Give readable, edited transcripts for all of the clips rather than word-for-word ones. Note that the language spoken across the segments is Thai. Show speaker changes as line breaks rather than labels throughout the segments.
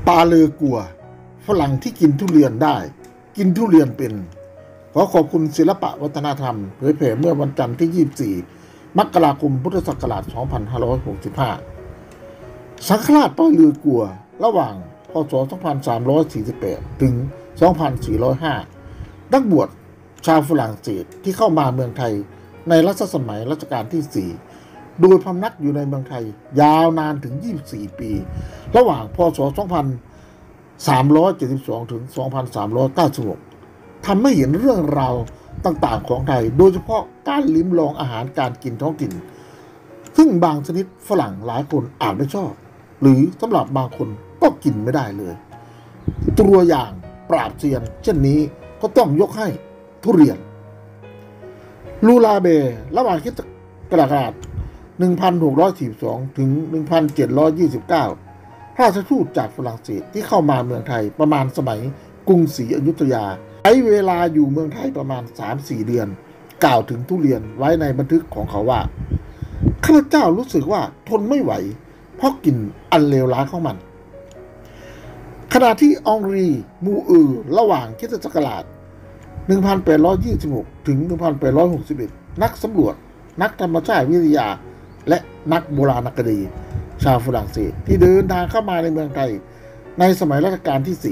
ปาเลอกัวฝรั่งที่กินทุเรียนได้กินทุเรียนเป็นขอขอบคุณศิลปะวัฒนธรรมเผยแผ่เมื่อวันจันทร์ที่ 24 มกราคม พุทธศักราช 2565 สังฆราชปาเลอกัวระหว่างพ.ศ. 2348 ถึง 2405 นักบวชชาวฝรั่งเศสที่เข้ามาเมืองไทยในรัชสมัยรัชกาลที่ 4 โดยพำนักอยู่ในเมืองไทยยาวนานถึง 24 ปี ระหว่างพ.ศ. 2372 ถึง 2396 ทำให้เห็นเรื่องราวต่างๆของไทยโดยเฉพาะการลิ้มลองอาหารการกินท้องถิ่นซึ่งบางชนิดฝรั่งหลายคนอาจไม่ชอบหรือสำหรับบางคนก็กินไม่ได้เลยตัวอย่างปราบเซียนเช่นนี้ก็ต้องยกให้ทุเรียนลูลาเบระหว่างคริสต์ศักราช 1642 ถึง 1729 ราชทูตจากฝรั่งเศสที่เข้ามาเมืองไทยประมาณสมัยกรุงศรีอยุธยาใช้เวลาอยู่เมืองไทยประมาณ 3-4 เดือนกล่าวถึงทุเรียนไว้ในบันทึกของเขาว่าข้าพเจ้ารู้สึกว่าทนไม่ไหวเพราะกลิ่นอันเลวร้ายของมันขณะที่องรีมูระหว่างคริสตศักราช 1826 ถึง 1861 นักสำรวจนักธรรมชาติวิทยาและนักโบราณคดีชาวฝรั่งเศสที่เดินทางเข้ามาในเมืองไทยในสมัยรัชกาลที่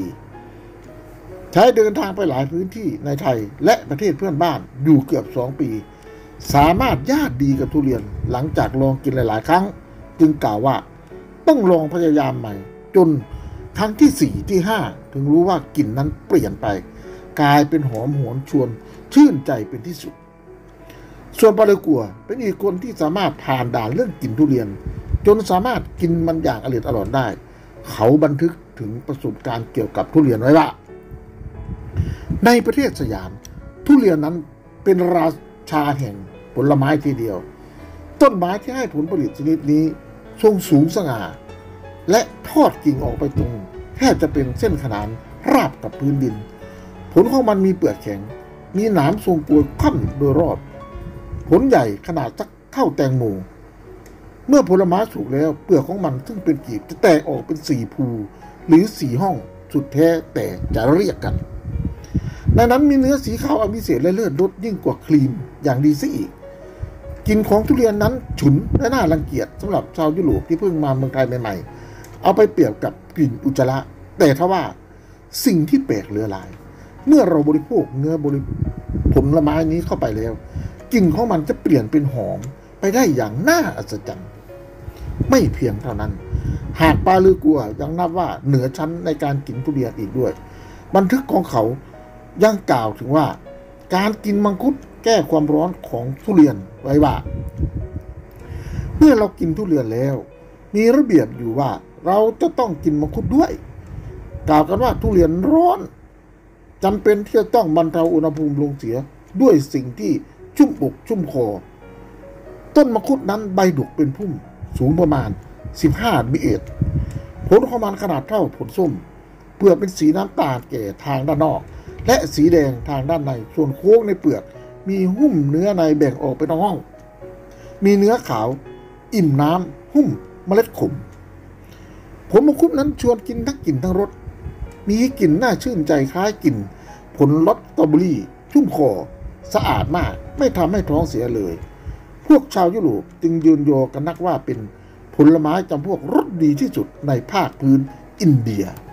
4 ใช้เดินทางไปหลายพื้นที่ในไทยและประเทศเพื่อนบ้านอยู่เกือบ 2 ปีสามารถญาติดีกับทุเรียนหลังจากลองกินหลายๆครั้งจึงกล่าวว่าต้องลองพยายามใหม่จนครั้งที่ 4 ที่ 5 ถึงรู้ว่ากลิ่นนั้นเปลี่ยนไปกลายเป็นหอมหวนชวนชื่นใจเป็นที่สุดส่วนปาเลอกัวเป็นอีกคนที่สามารถผ่านด่านเรื่องกลิ่นทุเรียนจนสามารถกินมันอย่างอร่อยได้เขาบันทึกถึงประสบการณ์เกี่ยวกับทุเรียนไว้ว่าในประเทศสยามทุเรียนนั้นเป็นราชาแห่งผลไม้ทีเดียวต้นไม้ที่ให้ผลผลิตชนิดนี้ทรงสูงสง่าและทอดกิ่งออกไปตรงแทบจะเป็นเส้นขนานราบกับพื้นดินผลของมันมีเปลือกแข็งมีหนามทรงกลวยคว่ำโดยรอบผลใหญ่ขนาดสักเท่าแตงโมเมื่อผลไม้สุกแล้วเปลือกของมันซึ่งเป็นกีบจะแตกออกเป็น4 ภูหรือ4 ห้องสุดแท้แต่จะเรียกกันในนั้นมีเนื้อสีขาวอันพิเศษและเลือดรสยิ่งกว่าครีมอย่างดีซะอีกกลิ่นของทุเรียนนั้นฉุนและน่ารังเกียจสำหรับชาวยุโรปที่เพิ่งมาเมืองไทยใหม่ๆเอาไปเปรียบกับกลิ่นอุจจาระแต่ทว่าสิ่งที่แปลกเหลือหลายเมื่อเราบริโภคเนื้อผลไม้นี้เข้าไปแล้วกลิ่นของมันจะเปลี่ยนเป็นหอมไปได้อย่างน่าอัศจรรย์ไม่เพียงเท่านั้นหากปาเลอกัวยังนับว่าเหนือชั้นในการกินทุเรียนอีกด้วยบันทึกของเขายังกล่าวถึงว่าการกินมังคุดแก้ความร้อนของทุเรียนไว้ว่าเมื่อเรากินทุเรียนแล้วมีระเบียบอยู่ว่าเราจะต้องกินมังคุดด้วยกล่าวกันว่าทุเรียนร้อนจำเป็นที่จะต้องบรรเทาอุณหภูมิลงเสียด้วยสิ่งที่ชุ่มอกชุ่มคอต้นมังคุดนั้นใบดกเป็นพุ่มสูงประมาณ15 เมตรผลของมันขนาดเท่าผลส้มเปลือกเป็นสีน้ำตาลแก่ทางด้านนอกและสีแดงทางด้านในส่วนโค้งในเปลือกมีหุ้มเนื้อในแบ่งออกเป็นห้องมีเนื้อขาวอิ่มน้ำหุ้มเมล็ดขมผลมังคุดนั้นชวนกินทั้งกลิ่นทั้งรสมีกลิ่นน่าชื่นใจคล้ายกลิ่นผลลอตสตรอเบอรี่ชุ่มคอสะอาดมากไม่ทำให้ท้องเสียเลยพวกชาวยุโรปจึงยืนโยกันนักว่าเป็นผลไม้จำพวกรสดีที่สุดในภาคพื้นอินเดีย